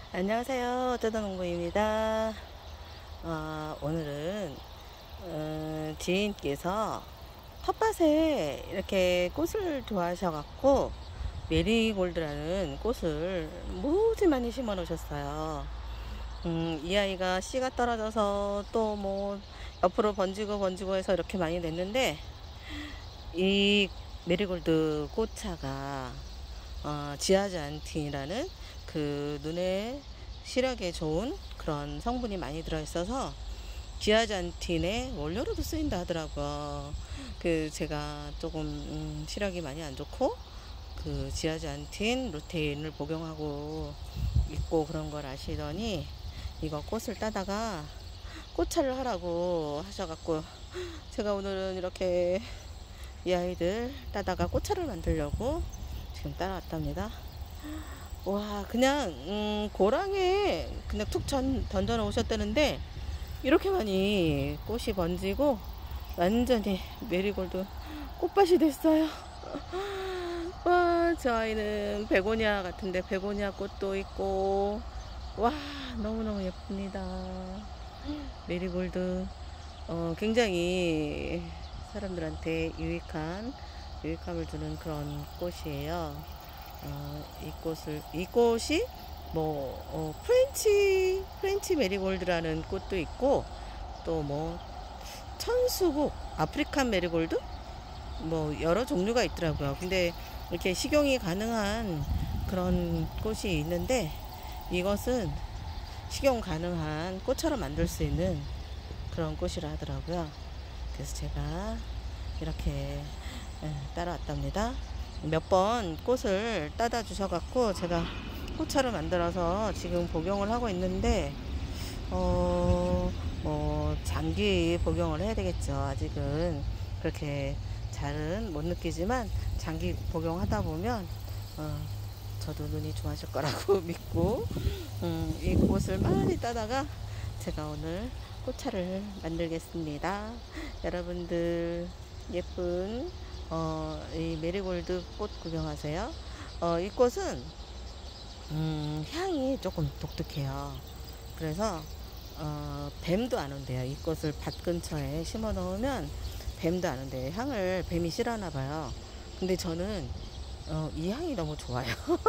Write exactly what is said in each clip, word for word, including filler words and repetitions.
안녕하세요. 어쩌다 농부입니다. 어, 오늘은 어, 지인께서 텃밭에 이렇게 꽃을 좋아하셔갖고 메리골드라는 꽃을 무지 많이 심어 놓으셨어요. 음, 이 아이가 씨가 떨어져서 또 뭐 옆으로 번지고 번지고 해서 이렇게 많이 냈는데, 이 메리골드 꽃차가 어, 지아잔틴이라는 그 눈에 시력에 좋은 그런 성분이 많이 들어있어서 지아잔틴의 원료로도 쓰인다 하더라고요. 그 제가 조금 음, 시력이 많이 안 좋고 그 지아잔틴 루테인을 복용하고 있고 그런 걸 아시더니 이거 꽃을 따다가 꽃차를 하라고 하셔갖고, 제가 오늘은 이렇게 이 아이들 따다가 꽃차를 만들려고 지금 따라왔답니다. 와, 그냥 음, 고랑에 그냥 툭 전, 던져 놓으셨다는데 이렇게 많이 꽃이 번지고 완전히 메리골드 꽃밭이 됐어요. 와, 저 아이는 베고니아 같은데 베고니아 꽃도 있고, 와, 너무너무 예쁩니다. 메리골드 어, 굉장히 사람들한테 유익한 유익함을 주는 그런 꽃이에요. 어, 이 꽃을 이 꽃이 뭐 어, 프렌치 프렌치 메리골드라는 꽃도 있고, 또 뭐 천수국 아프리칸 메리골드 뭐 여러 종류가 있더라고요. 근데 이렇게 식용이 가능한 그런 꽃이 있는데, 이것은 식용 가능한 꽃처럼 만들 수 있는 그런 꽃이라 하더라고요. 그래서 제가 이렇게 따라왔답니다. 몇 번 꽃을 따다 주셔갖고 제가 꽃차를 만들어서 지금 복용을 하고 있는데, 어, 뭐 장기 복용을 해야 되겠죠. 아직은 그렇게 잘은 못 느끼지만 장기 복용하다 보면 어, 저도 눈이 좋아질 거라고 믿고 음, 이 꽃을 많이 따다가 제가 오늘 꽃차를 만들겠습니다. 여러분들 예쁜 어, 이 메리골드 꽃 구경하세요. 어, 이 꽃은 음, 향이 조금 독특해요. 그래서 어, 뱀도 안 온대요. 이 꽃을 밭 근처에 심어 놓으면 뱀도 안 온대요. 향을 뱀이 싫어하나 봐요. 근데 저는 어, 이 향이 너무 좋아요.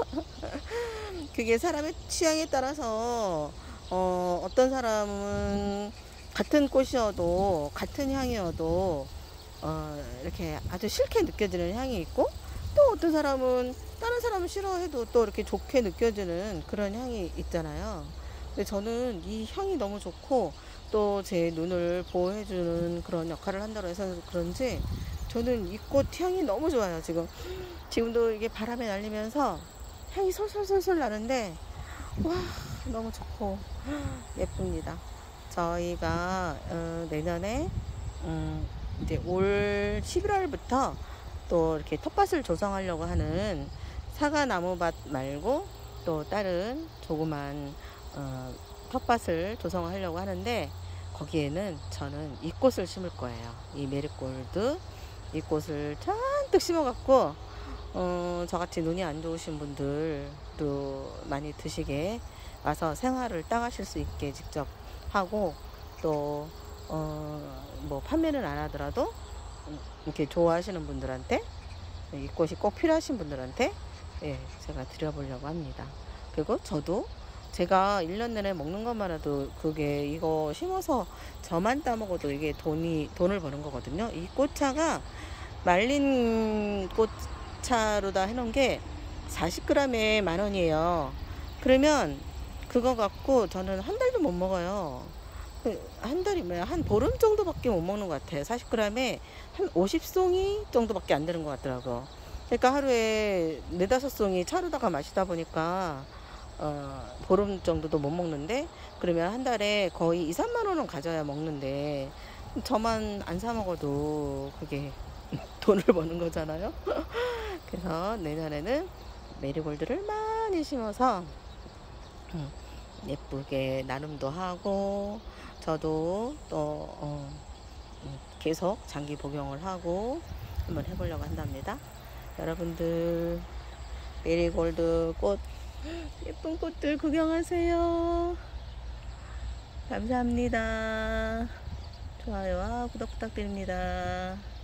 그게 사람의 취향에 따라서 어, 어떤 사람은 같은 꽃이어도 같은 향이어도 어, 이렇게 아주 싫게 느껴지는 향이 있고, 또 어떤 사람은 다른 사람은 싫어해도 또 이렇게 좋게 느껴지는 그런 향이 있잖아요. 근데 저는 이 향이 너무 좋고 또 제 눈을 보호해주는 그런 역할을 한다고 해서 그런지 저는 이 꽃 향이 너무 좋아요. 지금 지금도 이게 바람에 날리면서 향이 솔솔솔솔 나는데, 와, 너무 좋고 예쁩니다. 저희가 어, 내년에 음, 이제 올 십일월부터 또 이렇게 텃밭을 조성하려고 하는 사과나무밭 말고 또 다른 조그만 어, 텃밭을 조성하려고 하는데, 거기에는 저는 이 꽃을 심을 거예요. 이 메리골드 이 꽃을 잔뜩 심어 갖고 어, 저같이 눈이 안 좋으신 분들도 많이 드시게 와서 생화를 따가실 수 있게 직접 하고, 또 어, 뭐 판매는 안 하더라도 이렇게 좋아하시는 분들한테, 이 꽃이 꼭 필요하신 분들한테 예, 제가 드려보려고 합니다. 그리고 저도 제가 일 년 내내 먹는 것만 해도 그게 이거 심어서 저만 따먹어도 이게 돈이 돈을 버는 거거든요. 이 꽃차가 말린 꽃차로다 해놓은 게 사십 그램에 만 원이에요. 그러면 그거 갖고 저는 한 달도 못 먹어요. 한 달이 뭐야, 한 보름 정도밖에 못 먹는 것 같아요. 사십 그램에 한 오십 송이 정도밖에 안 되는 것 같더라고. 그러니까 하루에 네다섯 송이 차로다가 마시다 보니까 어, 보름 정도도 못 먹는데, 그러면 한 달에 거의 이, 삼만 원은 가져야 먹는데 저만 안 사 먹어도 그게 돈을 버는 거잖아요. 그래서 내년에는 메리골드를 많이 심어서 음, 예쁘게 나눔도 하고, 저도 또 어, 계속 장기 복용을 하고 한번 해보려고 한답니다. 여러분들 메리골드 꽃 예쁜 꽃들 구경하세요. 감사합니다. 좋아요와 구독 부탁드립니다.